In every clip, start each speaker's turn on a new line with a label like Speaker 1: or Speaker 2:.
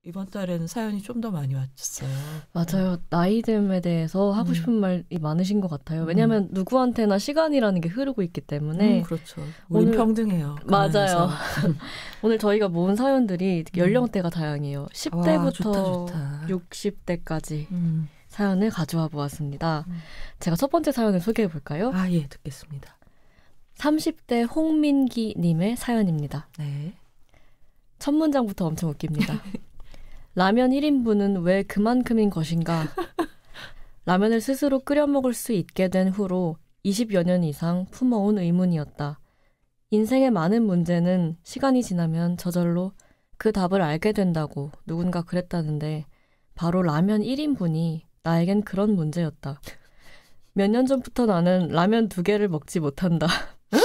Speaker 1: 이번 달에는 사연이 좀 더 많이 왔어요.
Speaker 2: 맞아요. 나이듦에 대해서 하고 싶은 말이 많으신 것 같아요. 왜냐하면 누구한테나 시간이라는 게 흐르고 있기 때문에.
Speaker 1: 그렇죠. 우린 평등해요.
Speaker 2: 맞아요. 오늘 저희가 모은 사연들이 연령대가 다양해요. 10대부터
Speaker 1: 좋다.
Speaker 2: 60대까지 사연을 가져와 보았습니다. 제가 첫 번째 사연을 소개해 볼까요?
Speaker 1: 예, 듣겠습니다.
Speaker 2: 30대 홍민기 님의 사연입니다.
Speaker 1: 네.
Speaker 2: 첫 문장부터 엄청 웃깁니다. 라면 1인분은 왜 그만큼인 것인가? 라면을 스스로 끓여 먹을 수 있게 된 후로 20여 년 이상 품어온 의문이었다. 인생의 많은 문제는 시간이 지나면 저절로 그 답을 알게 된다고 누군가 그랬다는데 바로 라면 1인분이 나에겐 그런 문제였다. 몇 년 전부터 나는 라면 2개를 먹지 못한다. 응?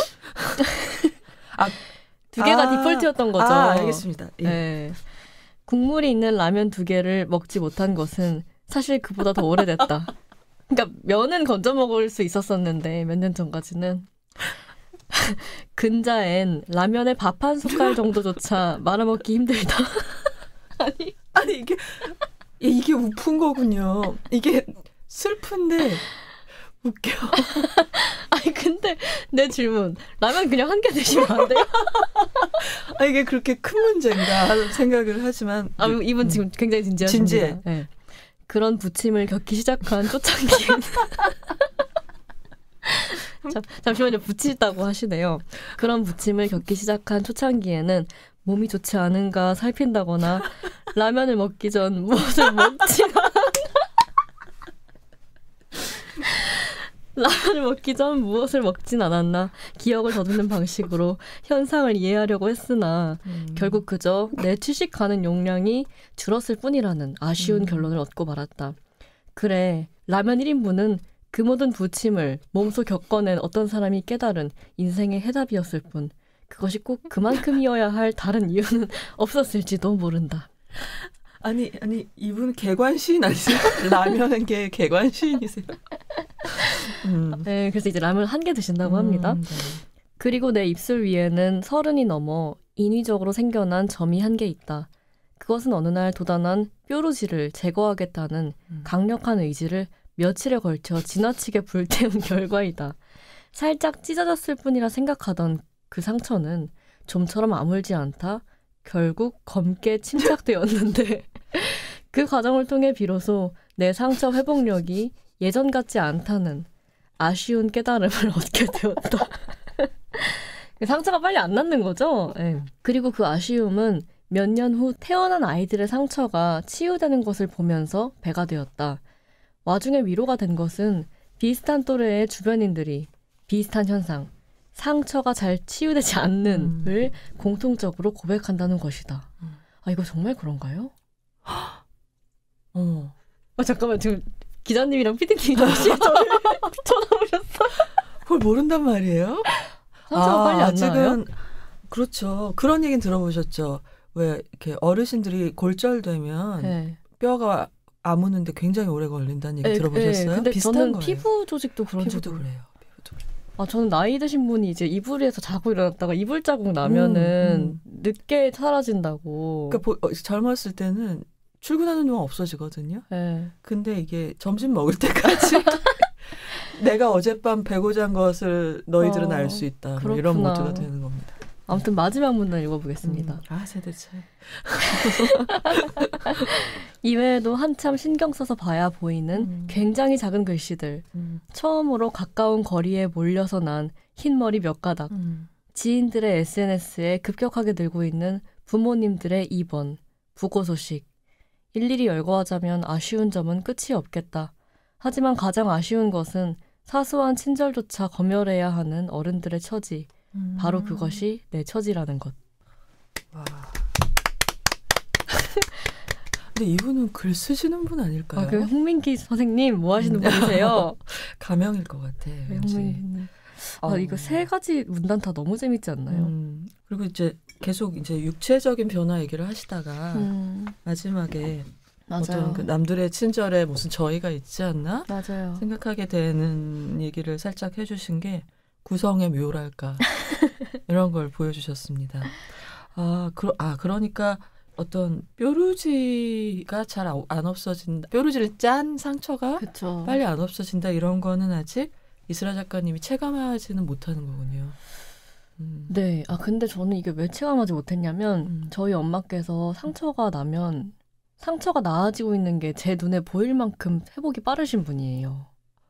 Speaker 2: 2개가 디폴트였던 거죠.
Speaker 1: 알겠습니다. 예.
Speaker 2: 네. 국물이 있는 라면 2개를 먹지 못한 것은 사실 그보다 더 오래됐다. 그러니까 면은 건져 먹을 수 있었었는데 몇 년 전까지는 근자엔 라면에 밥 한 숟갈 정도조차 말아먹기 힘들다.
Speaker 1: 아니 이게 웃픈 거군요. 이게 슬픈데 웃겨.
Speaker 2: 아니 근데 내 질문, 라면 그냥 한 개 드시면 안 돼요?
Speaker 1: 이게 그렇게 큰 문제인가 하는 생각을 하지만
Speaker 2: 이분 지금 굉장히 진지하십니다.
Speaker 1: 진지해.
Speaker 2: 네. 그런 부침을 겪기 시작한 초창기에는 잠시만요. 부치다고 하시네요. 그런 부침을 겪기 시작한 초창기에는 몸이 좋지 않은가 살핀다거나 라면을 먹기 전 무엇을 먹지 라면을 먹기 전 무엇을 먹진 않았나 기억을 더듬는 방식으로 현상을 이해하려고 했으나 결국 그저 내 취식하는 용량이 줄었을 뿐이라는 아쉬운 결론을 얻고 말았다. 그래, 라면 1인분은 그 모든 부침을 몸소 겪어낸 어떤 사람이 깨달은 인생의 해답이었을 뿐 그것이 꼭 그만큼이어야 할 다른 이유는 없었을지도 모른다.
Speaker 1: 아니 이분 개관시인 아니세요? 라면계 개관시인이세요?
Speaker 2: 네, 그래서 이제 라면 1개 드신다고 합니다.
Speaker 1: 네.
Speaker 2: 그리고 내 입술 위에는 30이 넘어 인위적으로 생겨난 점이 1개 있다. 그것은 어느 날 도단한 뾰루지를 제거하겠다는 강력한 의지를 며칠에 걸쳐 지나치게 불태운 결과이다. 살짝 찢어졌을 뿐이라 생각하던 그 상처는 좀처럼 아물지 않다. 결국 검게 침착되었는데 그 과정을 통해 비로소 내 상처 회복력이 예전 같지 않다는 아쉬운 깨달음을 얻게 되었다. 상처가 빨리 안 낫는 거죠. 네. 그리고 그 아쉬움은 몇 년 후 태어난 아이들의 상처가 치유되는 것을 보면서 배가 되었다. 와중에 위로가 된 것은 비슷한 또래의 주변인들이 비슷한 현상, 상처가 잘 치유되지 않는을 공통적으로 고백한다는 것이다. 이거 정말 그런가요? 잠깐만, 지금 기자님이랑 PD님이 동시에 저를 쳐다보셨어.
Speaker 1: 그걸 모른단 말이에요?
Speaker 2: 상처가 빨리 안 나요?
Speaker 1: 그렇죠. 그런 얘기는 들어보셨죠? 왜 이렇게 어르신들이 골절되면
Speaker 2: 네.
Speaker 1: 뼈가 아무는데 굉장히 오래 걸린다는 얘기 들어보셨어요?
Speaker 2: 네. 근데
Speaker 1: 비슷한
Speaker 2: 저는
Speaker 1: 거예요.
Speaker 2: 피부 조직도 그런지
Speaker 1: 피부도 그래요.
Speaker 2: 저는 나이 드신 분이 이제 이불 위에서 자고 일어났다가 이불 자국 나면은 늦게 사라진다고.
Speaker 1: 그러니까 젊었을 때는 출근하는 동안 없어지거든요.
Speaker 2: 네.
Speaker 1: 근데 이게 점심 먹을 때까지 내가 어젯밤 배고 잔 것을 너희들은 알 수 있다. 뭐 이런 모드가 되는 겁니다.
Speaker 2: 아무튼 마지막 문단 읽어보겠습니다.
Speaker 1: 세대 차이.
Speaker 2: 이외에도 한참 신경 써서 봐야 보이는 굉장히 작은 글씨들. 처음으로 가까운 거리에 몰려서 난 흰머리 몇 가닥. 지인들의 SNS에 급격하게 늘고 있는 부모님들의 입원, 부고 소식. 일일이 열거하자면 아쉬운 점은 끝이 없겠다. 하지만 가장 아쉬운 것은 사소한 친절조차 검열해야 하는 어른들의 처지. 바로 그것이 내 처지라는 것.
Speaker 1: 와. 근데 이분은 글 쓰시는 분 아닐까요?
Speaker 2: 그 홍민기 선생님 뭐 하시는 분이세요?
Speaker 1: 가명일 것 같아.
Speaker 2: 이거 3가지 문단 다 너무 재밌지 않나요?
Speaker 1: 그리고 이제 계속 이제 육체적인 변화 얘기를 하시다가 마지막에
Speaker 2: 맞아요.
Speaker 1: 어떤 그 남들의 친절에 무슨 저희가 있지 않나?
Speaker 2: 맞아요.
Speaker 1: 생각하게 되는 얘기를 살짝 해주신 게 구성의 묘랄까 이런 걸 보여주셨습니다. 그러니까 어떤 뾰루지가 잘 안 없어진다. 뾰루지를 짠 상처가
Speaker 2: 그쵸.
Speaker 1: 빨리 안 없어진다. 이런 거는 아직 이슬아 작가님이 체감하지는 못하는 거군요.
Speaker 2: 네. 근데 저는 이게 왜 체감하지 못했냐면 저희 엄마께서 상처가 나면 상처가 나아지고 있는 게 제 눈에 보일 만큼 회복이 빠르신 분이에요.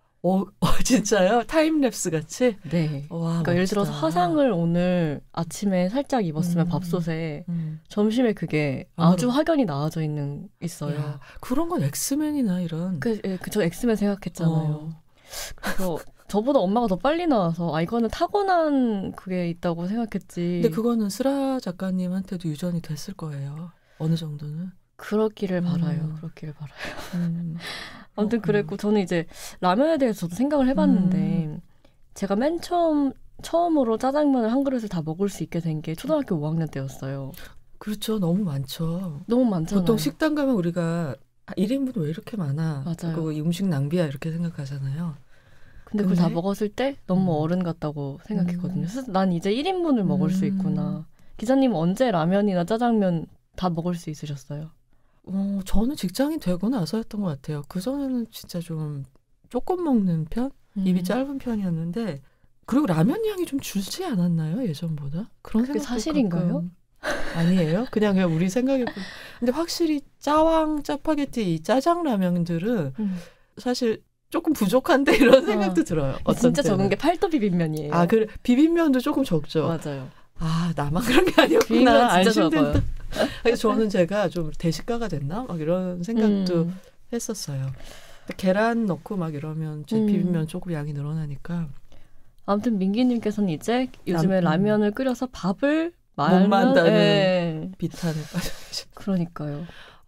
Speaker 1: 진짜요? 타임랩스 같이?
Speaker 2: 네.
Speaker 1: 와,
Speaker 2: 그러니까 예를 들어서 화상을 오늘 아침에 살짝 입었으면 밥솥에 점심에 그게 아주 확연히 나아져 있어요.
Speaker 1: 야, 그런 건 엑스맨이나 이런.
Speaker 2: 저 엑스맨 생각했잖아요. 그래서 저보다 엄마가 더 빨리 나와서 이거는 타고난 그게 있다고 생각했지.
Speaker 1: 근데 그거는 슬아 작가님한테도 유전이 됐을 거예요. 어느 정도는.
Speaker 2: 그렇기를 바라요. 그렇기를 바라요. 아무튼 그랬고 저는 이제 라면에 대해서 저도 생각을 해봤는데 제가 맨 처음으로 짜장면을 한 그릇을 다 먹을 수 있게 된 게 초등학교 5학년 때였어요.
Speaker 1: 그렇죠. 너무 많죠.
Speaker 2: 너무 많잖아요.
Speaker 1: 보통 식당 가면 우리가 1인분 왜 이렇게 많아?
Speaker 2: 맞아요.
Speaker 1: 그거 음식 낭비야 이렇게 생각하잖아요.
Speaker 2: 근데 그걸 다 먹었을 때 너무 어른 같다고 생각했거든요. 그래서 난 이제 1인분을 먹을 수 있구나. 기자님은 언제 라면이나 짜장면 다 먹을 수 있으셨어요?
Speaker 1: 저는 직장인 되고 나서였던 것 같아요. 그전에는 진짜 좀 조금 먹는 편? 입이 짧은 편이었는데 그리고 라면 양이 좀 줄지 않았나요? 예전보다? 그런 생각도
Speaker 2: 사실인가요?
Speaker 1: 아니에요? 그냥 우리 생각해보면. 근데 확실히 짜파게티 이 짜장 라면들은 사실 조금 부족한데 이런 생각도 들어요.
Speaker 2: 진짜 적은 게 팔도 비빔면이에요.
Speaker 1: 그래. 비빔면도 조금 적죠.
Speaker 2: 맞아요.
Speaker 1: 나만 그런 게 아니었구나.
Speaker 2: 비빔면 진짜 적어요.
Speaker 1: 저는 제가 좀 대식가가 됐나? 막 이런 생각도 했었어요. 계란 넣고 막 이러면 제 비빔면 조금 양이 늘어나니까.
Speaker 2: 아무튼 민기님께서는 이제 요즘에 라면을 끓여서 밥을
Speaker 1: 못 만다는 비탄에 빠져 계셔.
Speaker 2: 그러니까요.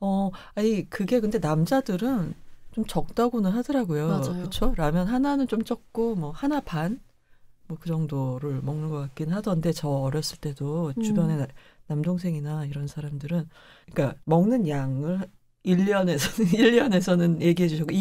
Speaker 1: 그게 근데 남자들은 좀 적다고는 하더라고요.
Speaker 2: 맞아요.
Speaker 1: 그렇죠? 라면 하나는 좀 적고 뭐 하나 반 뭐 그 정도를 먹는 것 같긴 하던데 저 어렸을 때도 주변에 남동생이나 이런 사람들은 그러니까 먹는 양을 1년에서는 얘기해 주셨고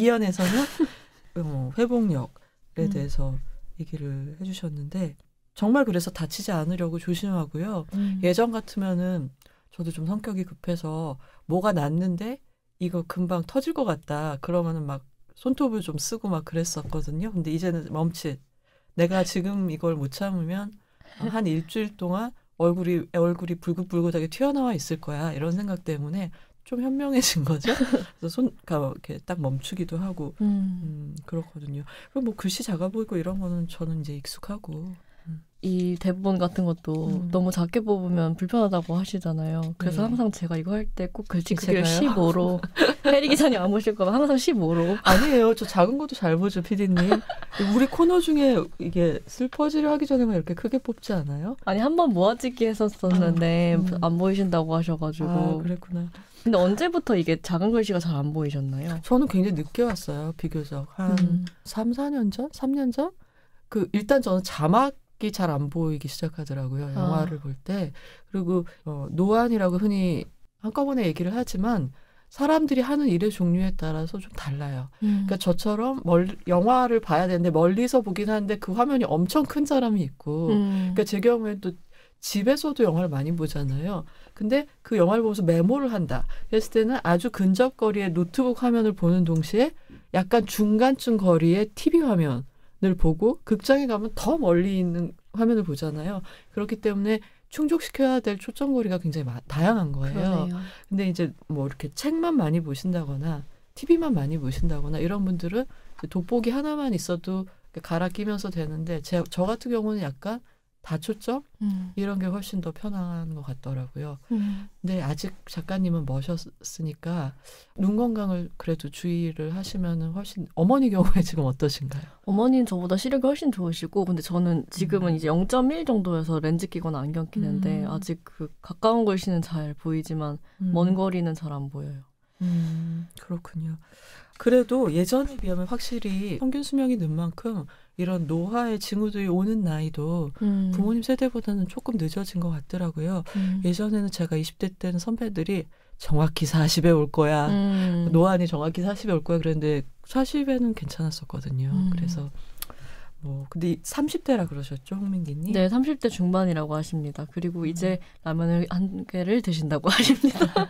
Speaker 1: 2년에서는 회복력에 대해서 얘기를 해주셨는데 정말 그래서 다치지 않으려고 조심하고요. 예전 같으면은 저도 좀 성격이 급해서 뭐가 났는데 이거 금방 터질 것 같다. 그러면은 막 손톱을 좀 쓰고 막 그랬었거든요. 근데 이제는 멈칫. 내가 지금 이걸 못 참으면 한 일주일 동안 얼굴이 불긋불긋하게 튀어나와 있을 거야. 이런 생각 때문에 좀 현명해진 거죠. 그래서 이렇게 딱 멈추기도 하고 그렇거든요. 그리고 뭐 글씨 작아 보이고 이런 거는 저는 이제 익숙하고.
Speaker 2: 이 대본 같은 것도 너무 작게 뽑으면 불편하다고 하시잖아요. 그래서 항상 제가 이거 할 때 꼭 글씨 크기를 15로 혜리 기자님 안 보실 거면 항상 15로.
Speaker 1: 아니에요. 저 작은 것도 잘 보죠, PD님. 우리 코너 중에 이게 슬퍼지를 하기 전에만 이렇게 크게 뽑지 않아요?
Speaker 2: 아니 한 번 모아찍기 했었었는데 안 보이신다고 하셔가지고.
Speaker 1: 그랬구나.
Speaker 2: 근데 언제부터 이게 작은 글씨가 잘 안 보이셨나요?
Speaker 1: 저는 굉장히 늦게 왔어요. 비교적. 한 3년 전? 일단 저는 자막이 잘 안 보이기 시작하더라고요. 영화를 볼 때. 그리고 노안이라고 흔히 한꺼번에 얘기를 하지만 사람들이 하는 일의 종류에 따라서 좀 달라요. 그러니까 저처럼 영화를 봐야 되는데 멀리서 보긴 하는데 그 화면이 엄청 큰 사람이 있고 그러니까 제 경우에는 또 집에서도 영화를 많이 보잖아요. 근데 그 영화를 보면서 메모를 한다. 그랬을 때는 아주 근접거리에 노트북 화면을 보는 동시에 약간 중간쯤 거리에 TV 화면을 보고 극장에 가면 더 멀리 있는 화면을 보잖아요. 그렇기 때문에 충족시켜야 될 초점거리가 굉장히 다양한 거예요.
Speaker 2: 그러네요.
Speaker 1: 근데 이제 뭐 이렇게 책만 많이 보신다거나 TV만 많이 보신다거나 이런 분들은 돋보기 하나만 있어도 갈아 끼면서 되는데 저 같은 경우는 약간 다초점 이런 게 훨씬 더 편한 것 같더라고요. 근데 아직 작가님은 머셨으니까 눈 건강을 그래도 주의를 하시면은 훨씬 어머니 경우에 지금 어떠신가요?
Speaker 2: 어머니는 저보다 시력이 훨씬 좋으시고 근데 저는 지금은 이제 0.1 정도여서 렌즈 끼거나 안경 끼는데 아직 그 가까운 글씨는 잘 보이지만 먼 거리는 잘 안 보여요.
Speaker 1: 그렇군요. 그래도 예전에 비하면 확실히 평균 수명이 는 만큼 이런 노화의 징후들이 오는 나이도 부모님 세대보다는 조금 늦어진 것 같더라고요. 예전에는 제가 20대 때는 선배들이 정확히 40에 올 거야. 노안이 정확히 40에 올 거야. 그랬는데 40에는 괜찮았었거든요. 그래서 근데 30대라 그러셨죠, 홍민기님?
Speaker 2: 네, 30대 중반이라고 하십니다. 그리고 이제 라면을 한 개를 드신다고 하십니다.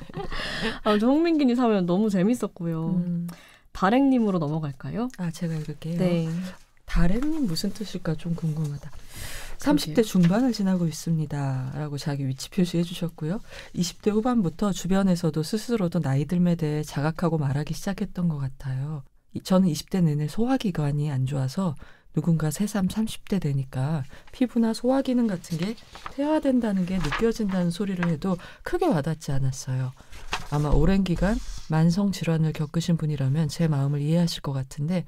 Speaker 2: 저 홍민기님 사연 너무 재밌었고요. 다랭님으로 넘어갈까요?
Speaker 1: 제가 읽을게요.
Speaker 2: 네.
Speaker 1: 다랭님 무슨 뜻일까 좀 궁금하다. 30대 중반을 지나고 있습니다. 라고 자기 위치 표시해 주셨고요. 20대 후반부터 주변에서도 스스로도 나이 듦에 대해 자각하고 말하기 시작했던 것 같아요. 저는 20대 내내 소화기관이 안 좋아서 누군가 새삼 30대 되니까 피부나 소화기능 같은 게 퇴화된다는 게 느껴진다는 소리를 해도 크게 와닿지 않았어요. 아마 오랜 기간 만성 질환을 겪으신 분이라면 제 마음을 이해하실 것 같은데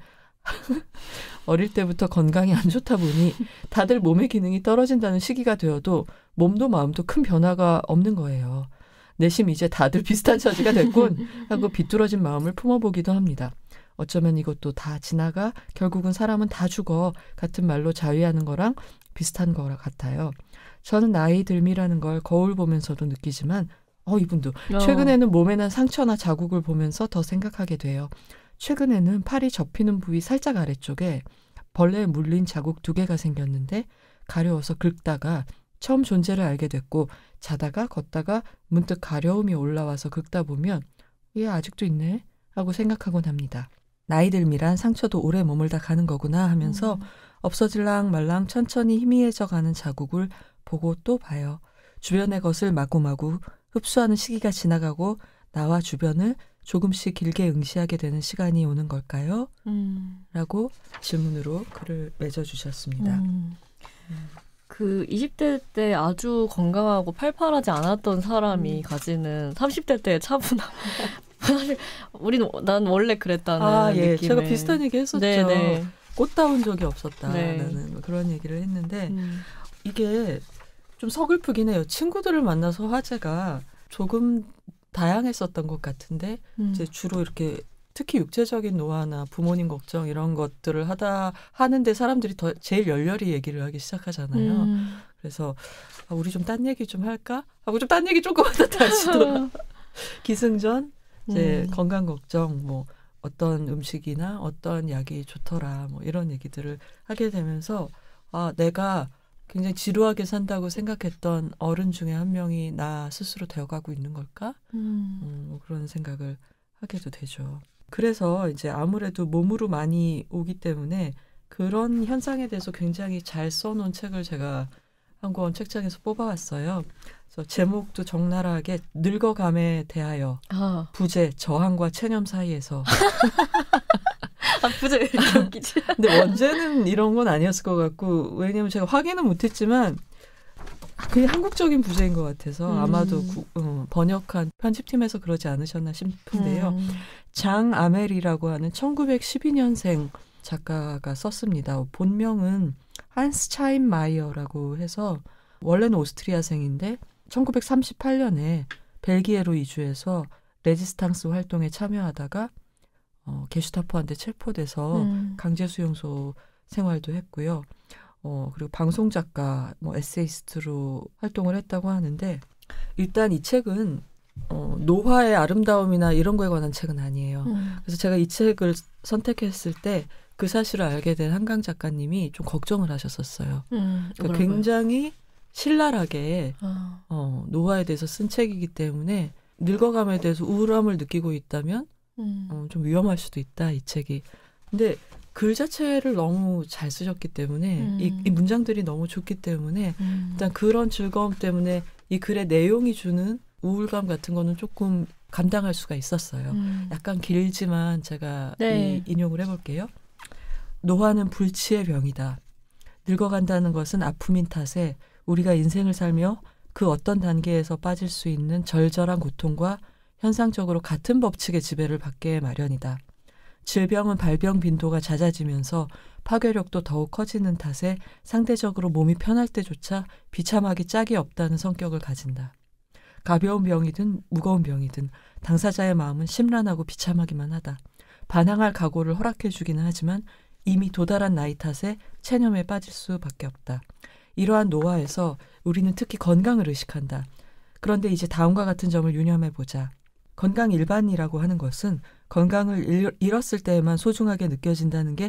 Speaker 1: 어릴 때부터 건강이 안 좋다 보니 다들 몸의 기능이 떨어진다는 시기가 되어도 몸도 마음도 큰 변화가 없는 거예요. 내심 이제 다들 비슷한 처지가 됐군 하고 비뚤어진 마음을 품어보기도 합니다. 어쩌면 이것도 다 지나가 결국은 사람은 다 죽어 같은 말로 자위하는 거랑 비슷한 거 같아요. 저는 나이 들미라는 걸 거울 보면서도 느끼지만 이분도 최근에는 몸에 난 상처나 자국을 보면서 더 생각하게 돼요. 최근에는 팔이 접히는 부위 살짝 아래쪽에 벌레에 물린 자국 2개가 생겼는데 가려워서 긁다가 처음 존재를 알게 됐고 자다가 걷다가 문득 가려움이 올라와서 긁다 보면 얘 아직도 있네 하고 생각하곤 합니다. 나이 들미란 상처도 오래 머물다 가는 거구나 하면서 없어질랑 말랑 천천히 희미해져 가는 자국을 보고 또 봐요. 주변의 것을 마구마구 흡수하는 시기가 지나가고 나와 주변을 조금씩 길게 응시하게 되는 시간이 오는 걸까요? 라고 질문으로 글을 맺어주셨습니다.
Speaker 2: 그 20대 때 아주 건강하고 팔팔하지 않았던 사람이 가지는 30대 때의 차분함. 사실 난 원래 그랬다는 느낌에.
Speaker 1: 제가 비슷한 얘기 했었죠.
Speaker 2: 네네.
Speaker 1: 꽃다운 적이 없었다라는 그런 얘기를 했는데 이게 좀 서글프긴 해요. 친구들을 만나서 화제가 조금 다양했었던 것 같은데 이제 주로 이렇게 특히 육체적인 노화나 부모님 걱정 이런 것들을 하는데 사람들이 제일 열렬히 얘기를 하기 시작하잖아요. 그래서 우리 좀 딴 얘기 좀 할까? 하고 좀 딴 얘기 조금 하다 다시 또 기승전 이제 건강 걱정 어떤 음식이나 어떤 약이 좋더라 이런 얘기들을 하게 되면서 내가 굉장히 지루하게 산다고 생각했던 어른 중에 한 명이 나 스스로 되어가고 있는 걸까? 그런 생각을 하게도 되죠. 그래서 이제 아무래도 몸으로 많이 오기 때문에 그런 현상에 대해서 굉장히 잘 써놓은 책을 제가 한 권 책장에서 뽑아왔어요. 그래서 제목도 적나라하게 늙어감에 대하여 부재, 저항과 체념 사이에서
Speaker 2: 부재 왜 이렇게 웃기지?
Speaker 1: 근데 원제는 이런 건 아니었을 것 같고 왜냐면 제가 확인은 못했지만 그게 한국적인 부재인 것 같아서 아마도 번역한 편집팀에서 그러지 않으셨나 싶은데요. 장 아멜이라고 하는 1912년생 작가가 썼습니다. 본명은 한스 차인마이어라고 해서 원래는 오스트리아생인데 1938년에 벨기에로 이주해서 레지스탕스 활동에 참여하다가 게슈타포한테 체포돼서 강제수용소 생활도 했고요. 그리고 방송작가, 에세이스트로 활동을 했다고 하는데 일단 이 책은 노화의 아름다움이나 이런 거에 관한 책은 아니에요. 그래서 제가 이 책을 선택했을 때 그 사실을 알게 된 한강 작가님이 좀 걱정을 하셨었어요. 그러니까 굉장히 신랄하게 노화에 대해서 쓴 책이기 때문에 늙어감에 대해서 우울함을 느끼고 있다면 좀 위험할 수도 있다, 이 책이. 근데 글 자체를 너무 잘 쓰셨기 때문에 이 문장들이 너무 좋기 때문에 일단 그런 즐거움 때문에 이 글의 내용이 주는 우울감 같은 거는 조금 감당할 수가 있었어요. 약간 길지만 제가 인용을 해볼게요. 노화는 불치의 병이다. 늙어간다는 것은 아픔인 탓에 우리가 인생을 살며 그 어떤 단계에서 빠질 수 있는 절절한 고통과 현상적으로 같은 법칙의 지배를 받게 마련이다. 질병은 발병 빈도가 잦아지면서 파괴력도 더욱 커지는 탓에 상대적으로 몸이 편할 때조차 비참하기 짝이 없다는 성격을 가진다. 가벼운 병이든 무거운 병이든 당사자의 마음은 심란하고 비참하기만 하다. 반항할 각오를 허락해 주기는 하지만 이미 도달한 나이 탓에 체념에 빠질 수밖에 없다. 이러한 노화에서 우리는 특히 건강을 의식한다. 그런데 이제 다음과 같은 점을 유념해보자. 건강 일반이라고 하는 것은 건강을 잃었을 때에만 소중하게 느껴진다는 게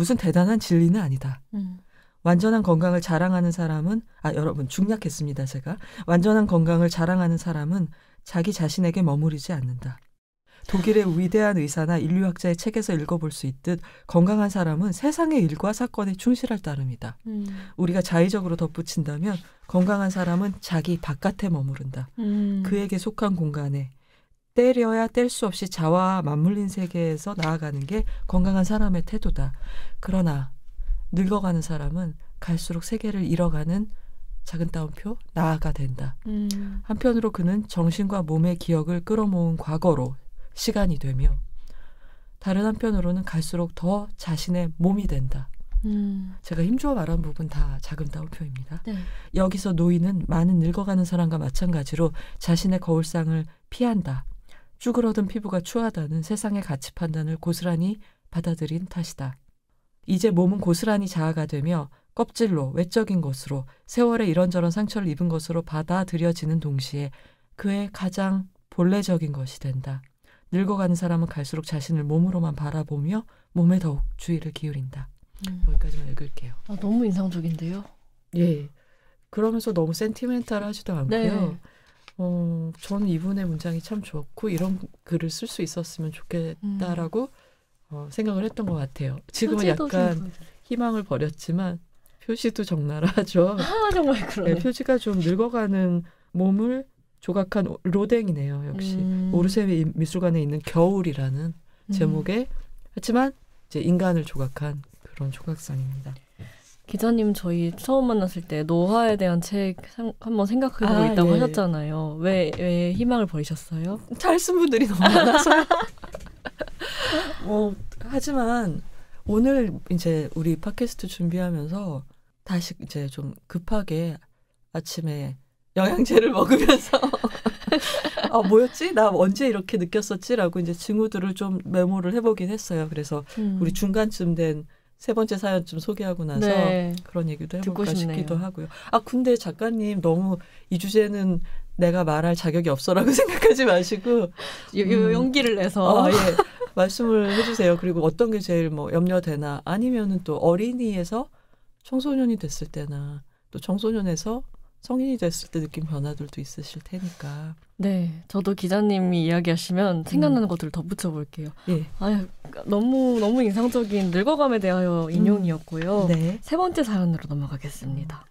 Speaker 1: 무슨 대단한 진리는 아니다. 완전한 건강을 자랑하는 사람은 여러분 중략했습니다. 제가. 완전한 건강을 자랑하는 사람은 자기 자신에게 머무르지 않는다. 독일의 위대한 의사나 인류학자의 책에서 읽어볼 수 있듯 건강한 사람은 세상의 일과 사건에 충실할 따름이다. 우리가 자의적으로 덧붙인다면 건강한 사람은 자기 바깥에 머무른다. 그에게 속한 공간에 때려야 뗄 수 없이 자아와 맞물린 세계에서 나아가는 게 건강한 사람의 태도다. 그러나 늙어가는 사람은 갈수록 세계를 잃어가는 작은 따옴표 나아가 된다. 한편으로 그는 정신과 몸의 기억을 끌어모은 과거로 시간이 되며 다른 한편으로는 갈수록 더 자신의 몸이 된다. 제가 힘주어 말한 부분 다 작은 따옴표입니다.
Speaker 2: 네.
Speaker 1: 여기서 노인은 많은 늙어가는 사람과 마찬가지로 자신의 거울상을 피한다. 쭈그러든 피부가 추하다는 세상의 가치 판단을 고스란히 받아들인 탓이다. 이제 몸은 고스란히 자아가 되며 껍질로 외적인 것으로 세월의 이런저런 상처를 입은 것으로 받아들여지는 동시에 그의 가장 본래적인 것이 된다. 늙어가는 사람은 갈수록 자신을 몸으로만 바라보며 몸에 더욱 주의를 기울인다. 여기까지만 읽을게요.
Speaker 2: 너무 인상적인데요.
Speaker 1: 예. 그러면서 너무 센티멘탈하지도 않고요.
Speaker 2: 네.
Speaker 1: 저는 이분의 문장이 참 좋고 이런 글을 쓸 수 있었으면 좋겠다라고 생각을 했던 것 같아요. 지금은 약간 희망을 버렸지만 표지도 적나라하죠.
Speaker 2: 정말 그러네.
Speaker 1: 네, 표지가 좀 늙어가는 몸을 조각한 로댕이네요. 역시 오르세 미술관에 있는 겨울이라는 제목의 하지만 이제 인간을 조각한 그런 조각상입니다.
Speaker 2: 기자님 저희 처음 만났을 때 노화에 대한 책 한번 생각해보고 있다고
Speaker 1: 예.
Speaker 2: 하셨잖아요. 왜 희망을 버리셨어요?
Speaker 1: 잘 쓴 분들이 너무 많아서요. 하지만 오늘 이제 우리 팟캐스트 준비하면서 다시 이제 좀 급하게 아침에 영양제를 먹으면서 뭐였지? 나 언제 이렇게 느꼈었지라고 이제 징후들을 좀 메모를 해보긴 했어요. 그래서 우리 중간쯤 된 세 번째 사연쯤 소개하고 나서
Speaker 2: 네.
Speaker 1: 그런 얘기도
Speaker 2: 듣고
Speaker 1: 해볼까
Speaker 2: 싶네요.
Speaker 1: 싶기도 하고요. 근데 작가님 너무 이 주제는 내가 말할 자격이 없어라고 생각하지 마시고
Speaker 2: 용기를 내서
Speaker 1: 예. 말씀을 해주세요. 그리고 어떤 게 제일 염려되나 아니면은 또 어린이에서 청소년이 됐을 때나 또 청소년에서 성인이 됐을 때 느낀 변화들도 있으실 테니까.
Speaker 2: 네, 저도 기자님이 이야기하시면 생각나는 것들을 덧붙여 볼게요.
Speaker 1: 예.
Speaker 2: 너무 인상적인 늙어감에 대하여 인용이었고요.
Speaker 1: 네.
Speaker 2: 세 번째 사연으로 넘어가겠습니다.